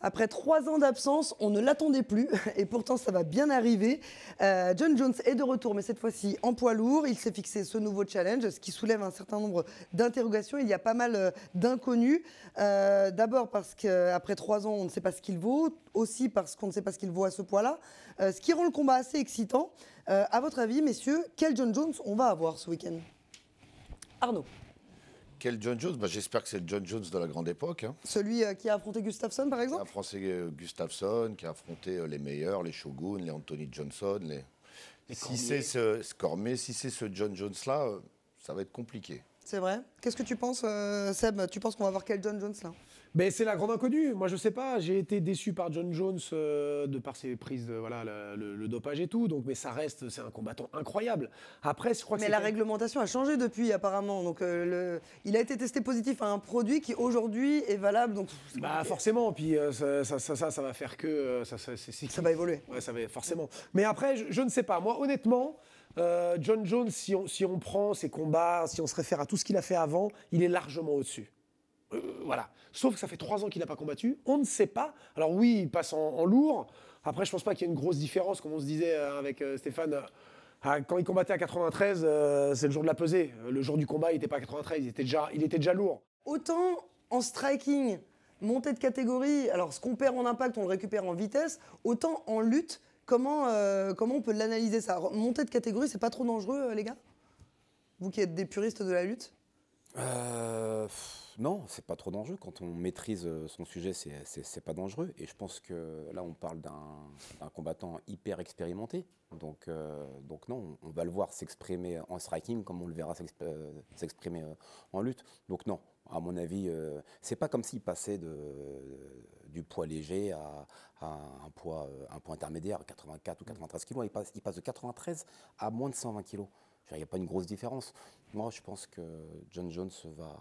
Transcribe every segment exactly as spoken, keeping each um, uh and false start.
Après trois ans d'absence, on ne l'attendait plus et pourtant ça va bien arriver. Euh, Jon Jones est de retour, mais cette fois-ci en poids lourd. Il s'est fixé ce nouveau challenge, ce qui soulève un certain nombre d'interrogations. Il y a pas mal euh, d'inconnus. Euh, D'abord parce qu'après trois ans, on ne sait pas ce qu'il vaut. Aussi parce qu'on ne sait pas ce qu'il vaut à ce poids-là. Euh, ce qui rend le combat assez excitant. Euh, à votre avis, messieurs, quel Jon Jones on va avoir ce week-end? Arnaud. Quel Jon Jones? Bah, j'espère que c'est le Jon Jones de la grande époque. Hein. Celui euh, qui a affronté Gustafsson, par exemple? Qui a affronté euh, Gustafsson, qui a affronté euh, les meilleurs, les Shogun, les Anthony Johnson, les... les si c'est ce Cormier, si c'est ce Jon Jones-là, euh, ça va être compliqué. C'est vrai. Qu'est-ce que tu penses, euh, Seb? Tu penses qu'on va voir quel Jon Jones, là? Ben, c'est la grande inconnue. Moi, je sais pas. J'ai été déçu par Jon Jones euh, de par ses prises, euh, voilà, le, le, le dopage et tout. Donc, mais ça reste, c'est un combattant incroyable. Après, je crois que mais la réglementation a changé depuis, apparemment. Donc, euh, le... il a été testé positif à un produit qui aujourd'hui est valable. Donc, bah forcément. Puis euh, ça, ça, ça, ça, ça va faire que euh, ça, ça, c'est, c'est... ça va évoluer. Ouais, ça va forcément. Mais après, je, je ne sais pas. Moi, honnêtement. Euh, Jon Jones, si on, si on prend ses combats, si on se réfère à tout ce qu'il a fait avant, il est largement au-dessus. Euh, voilà. Sauf que ça fait trois ans qu'il n'a pas combattu. On ne sait pas. Alors oui, il passe en, en lourd. Après, je ne pense pas qu'il y ait une grosse différence, comme on se disait avec euh, Stéphane. Euh, quand il combattait à quatre-vingt-treize, euh, c'est le jour de la pesée. Le jour du combat, il n'était pas à quatre-vingt-treize, il était déjà, il était déjà lourd. Autant en striking, montée de catégorie, alors ce qu'on perd en impact, on le récupère en vitesse, autant en lutte, comment, euh, comment on peut l'analyser ça? Montée de catégorie, c'est pas trop dangereux, euh, les gars? Vous qui êtes des puristes de la lutte? euh, Non, c'est pas trop dangereux. Quand on maîtrise son sujet, c'est pas dangereux. Et je pense que là, on parle d'un combattant hyper expérimenté. Donc, euh, donc non, on va le voir s'exprimer en striking comme on le verra s'exprimer en lutte. Donc non, à mon avis, euh, c'est pas comme s'il passait de, du poids léger à, à un, poids, un poids intermédiaire, quatre-vingt-quatre ou quatre-vingt-treize kilos. Il passe, il passe de quatre-vingt-treize à moins de cent vingt kilos. Il n'y a pas une grosse différence. Moi, je pense que Jon Jones va...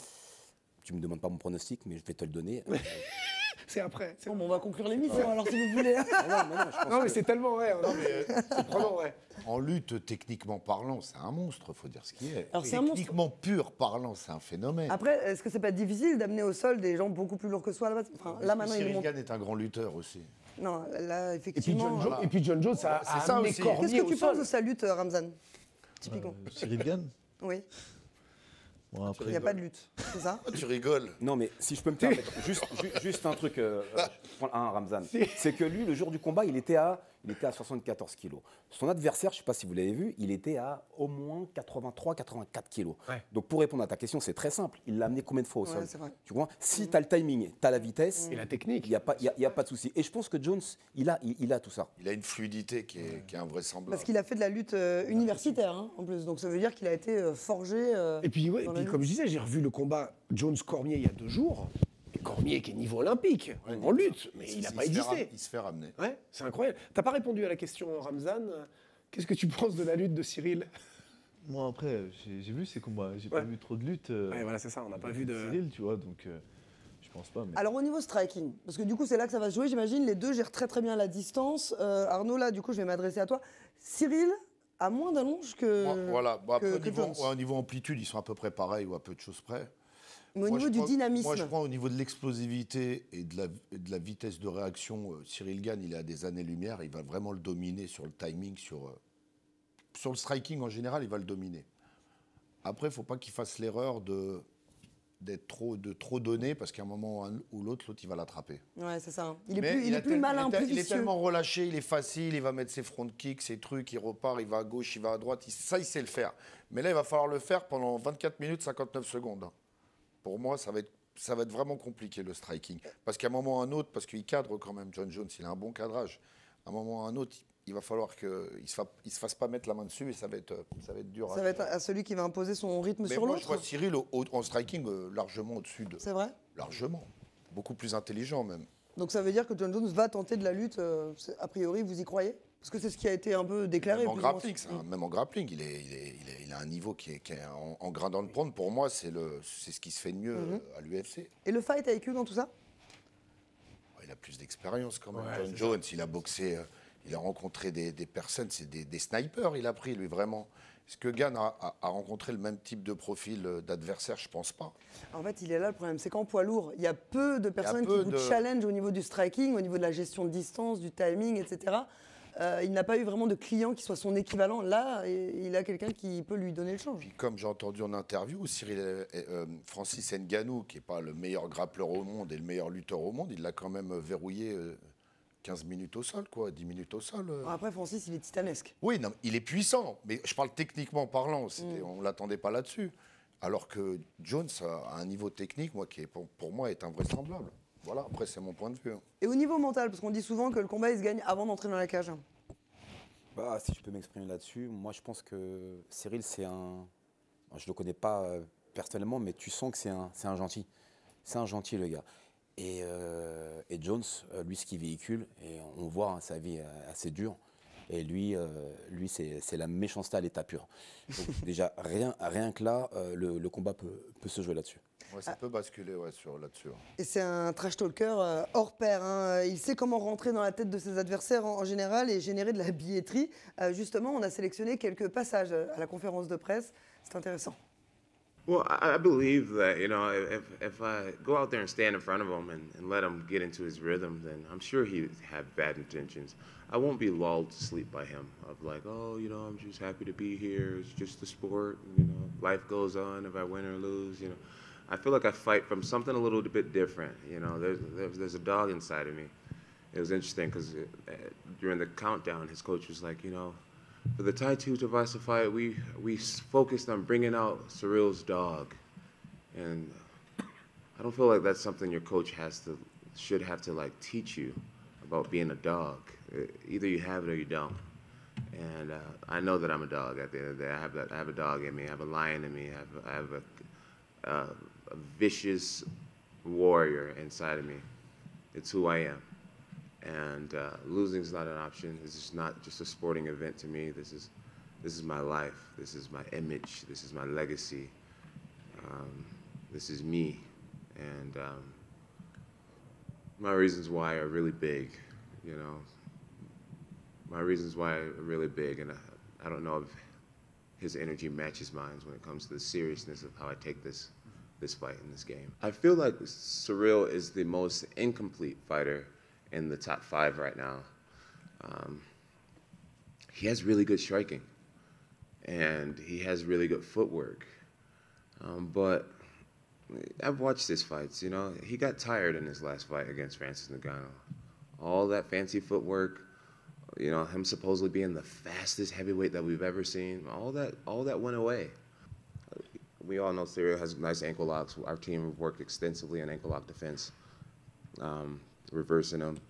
Tu me demandes pas mon pronostic, mais je vais te le donner. C'est après. Bon, bon, on va conclure l'émission, ouais. Alors, si vous voulez. non, non, non, je non mais que... c'est tellement vrai. Non, mais c'est vraiment vrai. En lutte, techniquement parlant, c'est un monstre, il faut dire ce qui est. Alors, est techniquement pur parlant, c'est un phénomène. Après, est-ce que c'est pas difficile d'amener au sol des gens beaucoup plus lourds que soi à la base? Enfin, là, maintenant, Cyril il monte... Gane est un grand lutteur aussi. Non, là, effectivement... Et puis Jon Jones, ça a ça amené aussi. Cormier au sol. Qu'est-ce que tu penses de sa lutte, Ramzan? Typiquement. Euh, Cyril Gane? Oui. Bon, après, il n'y a pas de lutte, c'est ça? Tu rigoles. Non, mais si je peux me permettre, juste, juste, juste un truc, euh, je prends un Ramzan. C'est que lui, le jour du combat, il était à, il était à soixante-quatorze kilos. Son adversaire, je ne sais pas si vous l'avez vu, il était à au moins quatre-vingt-trois quatre-vingt-quatre kilos. Ouais. Donc pour répondre à ta question, c'est très simple. Il l'a amené combien de fois au ouais, sol? vrai. Tu vois, si mmh. tu as le timing, tu as la vitesse. Et la technique. Il n'y a, a, a pas de souci. Et je pense que Jones, il a, il, il a tout ça. Il a une fluidité qui est, qui est invraisemblable. Parce qu'il a fait de la lutte euh, universitaire, hein, en plus. Donc ça veut dire qu'il a été euh, forgé. Euh, et puis, ouais, et puis comme je disais, j'ai revu le combat Jones-Cormier il y a deux jours. Et Cormier qui est niveau olympique, ouais, en lutte, mais il n'a pas existé. Il se fait ramener. Ouais, c'est incroyable. T'as pas répondu à la question, Ramzan. Qu'est-ce que tu penses de la lutte de Cyril? Moi, après, j'ai vu ces combats. J'ai ouais. pas vu trop de lutte. Euh, ouais, voilà, c'est ça. On n'a pas vu de Cyril, tu vois, donc euh, je pense pas. Mais... Alors au niveau striking, parce que du coup c'est là que ça va se jouer, j'imagine. Les deux gèrent très très bien la distance. Euh, Arnaud, là, du coup, je vais m'adresser à toi. Cyril a moins d'allonge que. Moi, voilà. Bon, après, que, au, que niveau, ouais, au niveau amplitude, ils sont à peu près pareils ou à peu de choses près. Mais au moi, niveau du prends, dynamisme. Moi, je prends au niveau de l'explosivité et de la, de la vitesse de réaction. Euh, Cyril Gane, il est à des années-lumière. Il va vraiment le dominer sur le timing, sur, euh, sur le striking en général, il va le dominer. Après, il ne faut pas qu'il fasse l'erreur de, d'être trop, de trop donner, parce qu'à un moment ou l'autre, l'autre, il va l'attraper. Ouais, c'est ça. Il est Mais plus, il il est plus malin, il est, plus il est vicieux. tellement relâché, il est facile, il va mettre ses front kicks, ses trucs, il repart, il va à gauche, il va à droite. Il, ça, il sait le faire. Mais là, il va falloir le faire pendant vingt-quatre minutes, cinquante-neuf secondes. Pour moi, ça va être, ça va être vraiment compliqué, le striking. Parce qu'à un moment ou à un autre, parce qu'il cadre quand même, Jon Jones, il a un bon cadrage. À un moment ou à un autre, il va falloir qu'il ne se, se fasse pas mettre la main dessus et ça va être, ça va être dur. Ça va être à celui qui va imposer son rythme Mais sur moi, l'autre. je vois Cyril au, au, en striking euh, largement au-dessus de... C'est vrai? Largement. Beaucoup plus intelligent même. Donc ça veut dire que Jon Jones va tenter de la lutte, euh, a priori, vous y croyez? Parce que c'est ce qui a été un peu déclaré. Même en grappling, un, même en grappling, il, est, il, est, il, est, il a un niveau qui est, qui est en, en grain dans le prendre. Pour moi, c'est ce qui se fait de mieux mm-hmm. à l'U F C. Et le fight I Q dans tout ça? Il a plus d'expérience quand même. Ouais, Jon Jones, ça. il a boxé, euh, il a rencontré des, des personnes, c'est des, des snipers, il a pris lui vraiment. Est-ce que Gane a, a- a rencontré le même type de profil euh, d'adversaire? Je pense pas. En fait, il est là le problème, c'est qu'en poids lourd, il y a peu de personnes peu qui vous de- challenge au niveau du striking, au niveau de la gestion de distance, du timing, et cetera. Euh, il n'a pas eu vraiment de client qui soit son équivalent. Là, et- il a quelqu'un qui peut lui donner le change. Puis comme j'ai entendu en interview, Cyril, euh, euh, Francis Ngannou, qui n'est pas le meilleur grappleur au monde et le meilleur lutteur au monde, il l'a quand même verrouillé euh, quinze minutes au sol, quoi, dix minutes au sol. euh. Après, Francis, il est titanesque. Oui, non, il est puissant, mais je parle techniquement parlant, c'était- Mm. on ne l'attendait pas là-dessus. Alors que Jones a un niveau technique, moi, qui est, pour, pour moi est invraisemblable. Voilà, après c'est mon point de vue. hein. Et au niveau mental, parce qu'on dit souvent que le combat, il se gagne avant d'entrer dans la cage. Bah, si je peux m'exprimer là-dessus, moi je pense que Cyril, c'est un. Je ne le connais pas euh, personnellement, mais tu sens que c'est un, c'est un gentil. C'est un gentil, le gars. Et, euh, et Jones, euh, lui, ce qu'il véhicule, et on voit hein, sa vie est assez dure. Et lui, euh, lui c'est c'est la méchanceté à l'état pur. Donc, déjà, rien, rien que là, euh, le, le combat peut, peut se jouer là-dessus. Ouais, ça peut basculer ouais, sur, là-dessus. hein. Et c'est un trash talker euh, hors pair. hein. Il sait comment rentrer dans la tête de ses adversaires en, en général et générer de la billetterie. Euh, justement, on a sélectionné quelques passages euh, à la conférence de presse. C'est intéressant. Well, I I believe that, you know, if, if I go out there and stand in front of him and, and let him get into his rhythm, then I'm sure he'd have bad intentions. I won't be lulled to sleep by him of like, oh, you know, I'm just happy to be here. It's just a sport. You know, life goes on if I win or lose, you know. I feel like I fight from something a little bit different. You know, there's, there's, there's a dog inside of me. It was interesting because uh, during the countdown, his coach was like, you know, for the Tai Tuivasa fight, we we focused on bringing out Cyril's dog, and I don't feel like that's something your coach has to should have to like teach you about being a dog. Uh, Either you have it or you don't. And uh, I know that I'm a dog. At the end of the day, I have that. I have a dog in me. I have a lion in me. I have, I have a, uh, a vicious warrior inside of me. It's who I am. And uh, losing is not an option. This is not just a sporting event to me. This is, this is my life. This is my image. This is my legacy. Um, this is me. And um, my reasons why are really big, you know. My reasons why are really big, and I, I don't know if his energy matches mine when it comes to the seriousness of how I take this, this fight in this game. I feel like Cyril is the most incomplete fighter in the top five right now. Um, he has really good striking, and he has really good footwork. Um, but I've watched his fights, you know. He got tired in his last fight against Francis Ngannou. All that fancy footwork, you know, him supposedly being the fastest heavyweight that we've ever seen, all that, all that went away. We all know Cyril has nice ankle locks. Our team worked extensively on ankle lock defense. Um, reversing them.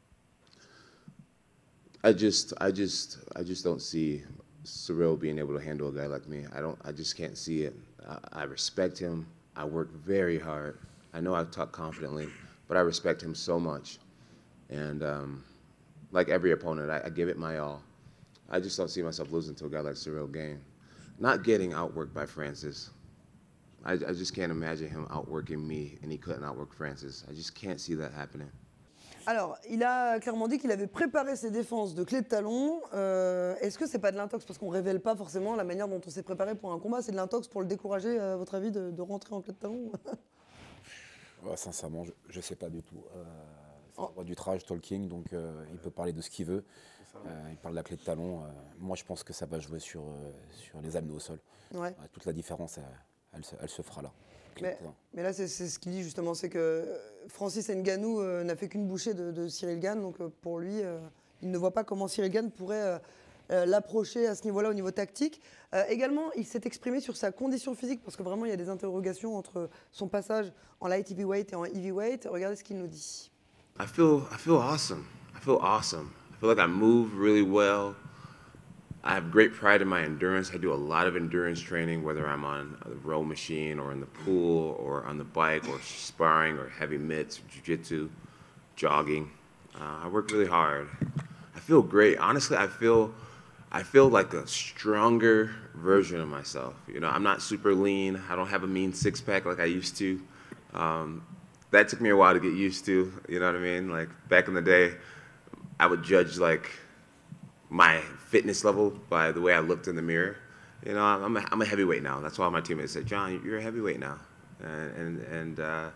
I just, I just, I just don't see Cyril being able to handle a guy like me. I don't, I just can't see it. I, I respect him. I work very hard. I know I talk confidently, but I respect him so much. And um, like every opponent, I, I give it my all. I just don't see myself losing to a guy like Cyril Gane. Not getting outworked by Francis. I, I just can't imagine him outworking me and he couldn't outwork Francis. I just can't see that happening. Alors, il a clairement dit qu'il avait préparé ses défenses de clé de talon. Euh, Est-ce que c'est pas de l'intox? Parce qu'on ne révèle pas forcément la manière dont on s'est préparé pour un combat. C'est de l'intox pour le décourager, à votre avis, de, de rentrer en clé de talon? Ouais, sincèrement, je ne sais pas du tout. Euh, c'est Oh. le droit du trash talking, donc euh, il peut parler de ce qu'il veut. Euh, il parle de la clé de talon. Euh, moi, je pense que ça va jouer sur, euh, sur les amener au sol. Ouais. Ouais, toute la différence, elle, elle se, elle se fera là. Clé Mais, de talon. mais là, c'est c'est ce qu'il dit justement, c'est que Francis Ngannou euh, n'a fait qu'une bouchée de, de Cyril Gane, donc euh, pour lui, euh, il ne voit pas comment Cyril Gane pourrait euh, euh, l'approcher à ce niveau-là, au niveau tactique. Euh, également, il s'est exprimé sur sa condition physique, parce que vraiment, il y a des interrogations entre son passage en light heavyweight et en heavyweight. Regardez ce qu'il nous dit. I feel I feel awesome. I feel awesome. I feel like I move really well. I have great pride in my endurance. I do a lot of endurance training, whether I'm on the row machine or in the pool or on the bike or sparring or heavy mitts, jiu-jitsu, jogging. Uh, I work really hard. I feel great. Honestly, I feel I feel like a stronger version of myself. You know, I'm not super lean. I don't have a mean six-pack like I used to. Um, that took me a while to get used to, you know what I mean? Like, back in the day, I would judge, like, my fitness level by the way I looked in the mirror. You know, I'm a, I'm a heavyweight now. That's why my teammates said, John, you're a heavyweight now. And, and, and, uh,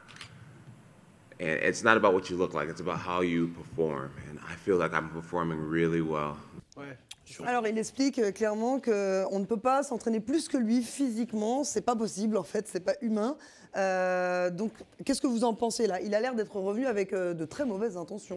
and it's not about what you look like, it's about how you perform. And I feel like I'm performing really well. Ouais. Alors, il explique euh, clairement qu'on ne peut pas s'entraîner plus que lui physiquement. C'est pas possible, en fait, c'est pas humain. Euh, donc, qu'est-ce que vous en pensez là? Il a l'air d'être revenu avec euh, de très mauvaises intentions.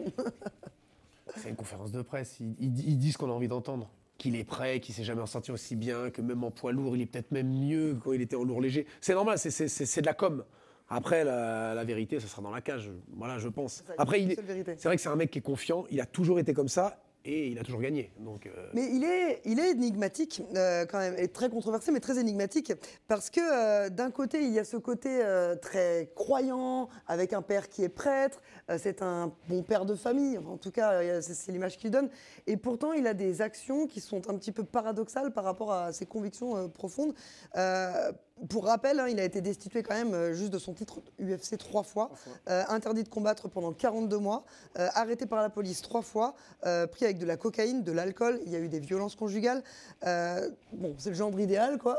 C'est une conférence de presse. Il, il, il dit ce qu'on a envie d'entendre. Qu'il est prêt, qu'il s'est jamais ressenti aussi bien, que même en poids lourd, il est peut-être même mieux que quand il était en lourd léger. C'est normal, c'est, c'est, c'est, c'est de la com. Après, la, la vérité, ça sera dans la cage. Voilà, je pense. Ça, Après, il est, seule vérité. c'est vrai que c'est un mec qui est confiant. Il a toujours été comme ça. Et il a toujours gagné. Donc, euh... Mais il est, il est énigmatique euh, quand même, et très controversé, mais très énigmatique, parce que euh, d'un côté, il y a ce côté euh, très croyant, avec un père qui est prêtre, euh, c'est un bon père de famille, en tout cas, euh, c'est, c'est l'image qu'il donne, et pourtant, il a des actions qui sont un petit peu paradoxales par rapport à ses convictions euh, profondes. Euh, Pour rappel, hein, il a été destitué quand même euh, juste de son titre U F C trois fois, euh, interdit de combattre pendant quarante-deux mois, euh, arrêté par la police trois fois, euh, pris avec de la cocaïne, de l'alcool, il y a eu des violences conjugales. Euh, bon, c'est le genre idéal, quoi.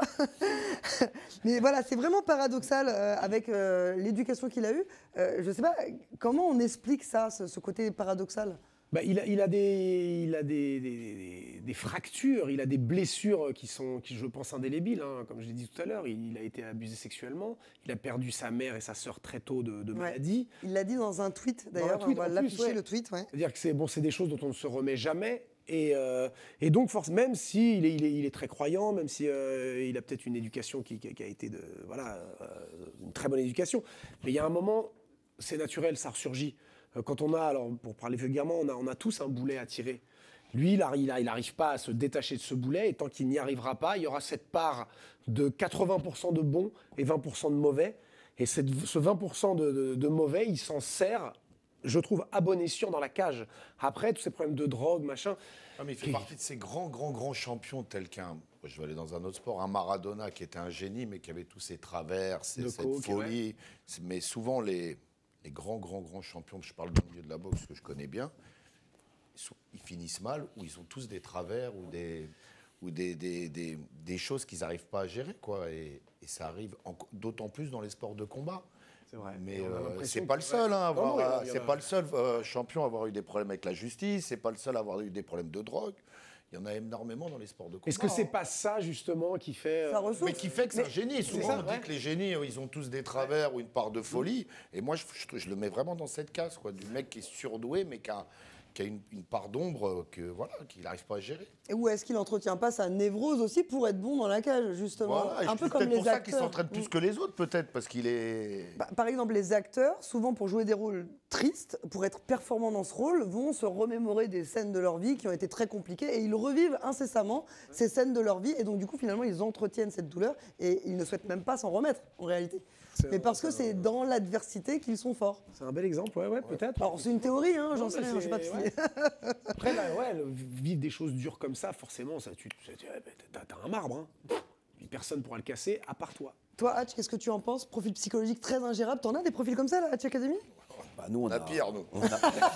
Mais voilà, c'est vraiment paradoxal euh, avec euh, l'éducation qu'il a eue. Euh, je ne sais pas, comment on explique ça, ce, ce côté paradoxal? Bah, il a, il a, des, il a des, des, des, des fractures, il a des blessures qui sont, qui, je pense, indélébiles. Hein. Comme je l'ai dit tout à l'heure, il, il a été abusé sexuellement. Il a perdu sa mère et sa sœur très tôt de, de Ouais. maladie. Il l'a dit dans un tweet, Dans un d'ailleurs. tweet, On va en plus, l'afficher, ouais. le tweet. Ouais. C'est-à-dire que c'est bon, c'est des choses dont on ne se remet jamais. Et, euh, et donc, force, même s'il est, il est, il est très croyant, même s'il euh, il a peut-être une éducation qui, qui, qui a été de, voilà, euh, une très bonne éducation, mais il y a un moment, c'est naturel, ça ressurgit. Quand on a, alors pour parler vulgairement, on a, on a tous un boulet à tirer. Lui, il n'arrive pas à se détacher de ce boulet, et tant qu'il n'y arrivera pas, il y aura cette part de quatre-vingts pour cent de bon et vingt pour cent de mauvais. Et cette, ce vingt pour cent de, de, de mauvais, il s'en sert, je trouve, à bon escient dans la cage. Après, tous ces problèmes de drogue, machin... Ah, mais il fait qui- partie de ces grands, grands, grands champions tels qu'un, je vais aller dans un autre sport, un Maradona qui était un génie, mais qui avait tous ses travers, ses- De cette coke, folie. C'est- Mais souvent, les, les grands, grands, grands champions, je parle du milieu de la boxe que je connais bien, ils, sont- ils finissent mal, ou ils ont tous des travers, ou des, ou des, des, des, des choses qu'ils n'arrivent pas à gérer, quoi. Et, et ça arrive en- d'autant plus dans les sports de combat. C'est vrai. Mais Et on a euh, l'impression c'est pas que- le seul, hein, à Non, non, avoir, il y en a- euh, il y en c'est a- pas le seul euh, champion à avoir eu des problèmes avec la justice, c'est pas le seul à avoir eu des problèmes de drogue. Il y en a énormément dans les sports de combat. Est-ce que c'est hein. pas ça, justement, qui fait... Ça euh, ressource. Mais qui fait que c'est Mais- un génie. Souvent, ça, on dit ouais. que les génies, euh, ils ont tous des travers ou une part de folie. Et moi, je, je- je le mets vraiment dans cette case, quoi, du mec qui est surdoué, mais qui a, qui a une, une part d'ombre euh, que voilà, qu'il n'arrive pas à gérer. Et où est-ce qu'il n'entretient pas sa névrose aussi pour être bon dans la cage, justement? Voilà. Et Un je- peu c'est comme peut-être les pour ça qu'il acteurs. s'entraîne plus que les autres, peut-être, parce qu'il est. Bah, par exemple, les acteurs, souvent pour jouer des rôles tristes, pour être performants dans ce rôle, vont se remémorer des scènes de leur vie qui ont été très compliquées et ils revivent incessamment ces scènes de leur vie. Et donc, du coup, finalement, ils entretiennent cette douleur et ils ne souhaitent même pas s'en remettre, en réalité. C'est Mais un- parce que c'est c'est un- dans l'adversité qu'ils sont forts. C'est un bel exemple, ouais, ouais, peut-être. Alors, c'est une théorie, hein, j'en Non, sais mais rien, je sais pas c'est- psy. ouais. Après, là, ouais, le- vivre des choses dures comme ça, forcément, ça, tu, tu- tu- t'as, t'as un marbre. Hein. Puis personne ne pourra le casser, à part toi. Toi, Hatch, qu'est-ce que tu en penses? Profil psychologique très ingérable. T'en as des profils comme ça, là, Hatch Academy? Bah, nous, on, On a pire, nous. on a-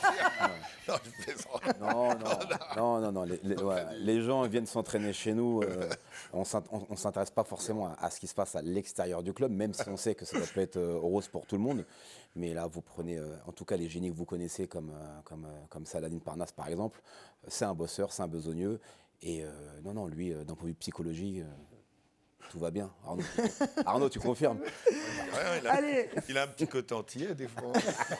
Non, je plaisante. Non, non, non, non, non. Les, les- ouais, les gens viennent s'entraîner chez nous. euh, on s'int- on- on s'intéresse pas forcément à, à ce qui se passe à l'extérieur du club, même si on sait que ça peut être euh, rose pour tout le monde. Mais là, vous prenez, euh, en tout cas, les génies que vous connaissez, comme, euh, comme, euh, comme Saladin Parnasse, par exemple, euh, c'est un bosseur, c'est un besogneux. Et euh, non, non, lui, euh, d'un point de vue psychologie, euh, tout va bien. Arnaud, Arnaud, tu confirmes? Ouais, il, a, Allez. il a un petit côté antillais, des fois.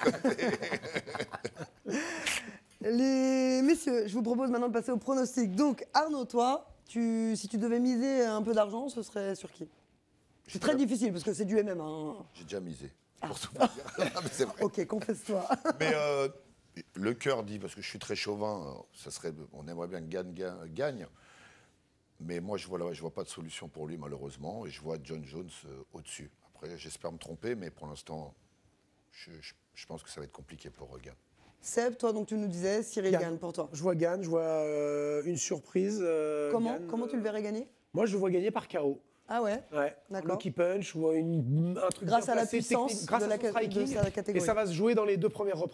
Les messieurs, je vous propose maintenant de passer au pronostic. Donc, Arnaud, toi, tu, si tu devais miser un peu d'argent, ce serait sur qui? C'est très difficile parce que c'est du M M A. Hein. J'ai déjà misé. Pour tout vous dire. Non, mais c'est vrai. Ok, confesse-toi. Mais euh, le cœur dit, parce que je suis très chauvin, euh, ça serait, on aimerait bien que Gagne gagne. gagne. Mais moi, je ne vois, je vois pas de solution pour lui, malheureusement. Et je vois John Jones euh, au-dessus. Après, j'espère me tromper, mais pour l'instant, je, je- je pense que ça va être compliqué pour Gagne. Seb, toi, donc tu nous disais, Cyril Gann. Gann pour toi. Je vois Gann, je vois euh, une surprise. euh, Comment, Gann, comment tu le euh, verrais gagner? Moi, je le vois gagner par K O. Ah ouais? Ouais, D'accord. Lucky punch ou une, un truc Grâce bien à la placé, puissance technique, grâce de à la son ca- de striking, sa catégorie. et ça va se jouer dans les deux premières reprises.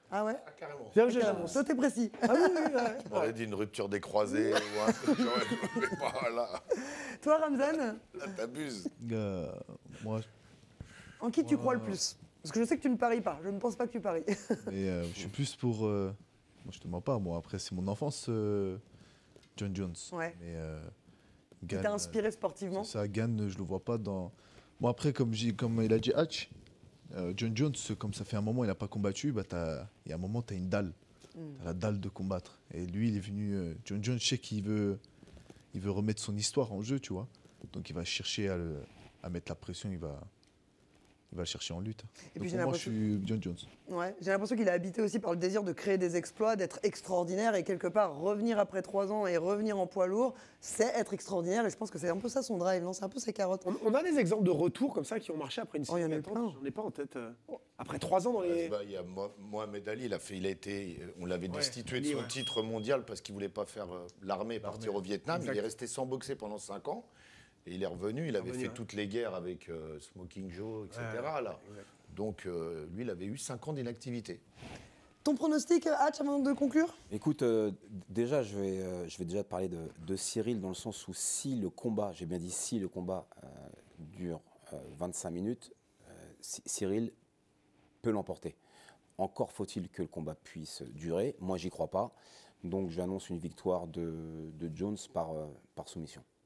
Ah ouais. Ah, carrément. J'ai- j'ai- Carrément. Toi, t'es précis. Ah oui, oui, ouais. On aurait dit une rupture des croisés ou un truc. Genre, mais voilà. Toi, Ramzan, Là, t'abuses. Euh, moi, en qui tu Ouais. crois le plus? Parce que je sais que tu ne paries pas. Je ne pense pas que tu paries. mais, euh, je suis plus pour. euh, moi, je te mens pas, moi. Après, c'est mon enfance, euh, John Jones. Ouais. Mais euh, Qui Gann, t'a inspiré sportivement? euh, c'est ça, Gann, je le vois pas dans. Bon, après, comme, j'ai- comme il a dit Hatch, euh, John Jones, comme ça fait un moment il n'a pas combattu, bah, t'as- il y a un moment, tu as une dalle. Mm. Tu as la dalle de combattre. Et lui, il est venu. euh, John Jones, je sais qu'il veut, il veut remettre son histoire en jeu, tu vois. Donc, il va chercher à, le- à mettre la pression, il va, il va le chercher en lutte. Et Donc, puis j'ai pour moi, je l'impression suis John Jones. ouais, j'ai l'impression qu'il est habité aussi par le désir de créer des exploits, d'être extraordinaire et quelque part revenir après trois ans et revenir en poids lourd, c'est être extraordinaire et je pense que c'est un peu ça son drive, non? C'est un peu ses carottes. On, on a des exemples de retours comme ça qui ont marché après une Oh, il y en a série d'attentes. plein. J'en ai pas en tête. euh, Après trois ans dans les. Bah, il y a Mo- Mohamed Ali, il a fait, il a été, on l'avait Ouais, destitué de Ali, son ouais. titre mondial parce qu'il voulait pas faire euh, l'armée, partir au Vietnam. Exact. Il est resté sans boxer pendant cinq ans et il est revenu. Il avait Revenu, fait ouais. toutes les guerres avec euh, Smoking Joe, et cetera là. exact. Donc euh, lui, il avait eu cinq ans d'inactivité. Ton pronostic, Hatch, avant de conclure? Écoute, euh, déjà, je vais, euh, je vais déjà te parler de, de Cyril dans le sens où si le combat, j'ai bien dit si le combat euh, dure euh, vingt-cinq minutes, euh, Cy- Cyril peut l'emporter. Encore faut-il que le combat puisse durer. Moi, j'y crois pas. Donc, j'annonce une victoire de, de Jones par, euh, par soumission.